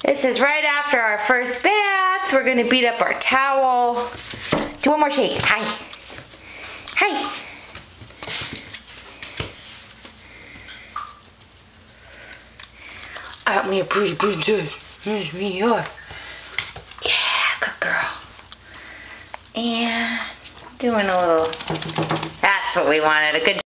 This is right after our first bath. We're gonna beat up our towel. Do one more shake. Hi. Hi. Aren't we a pretty princess? Yes, we are. Yeah, good girl. And doing a little, that's what we wanted, a good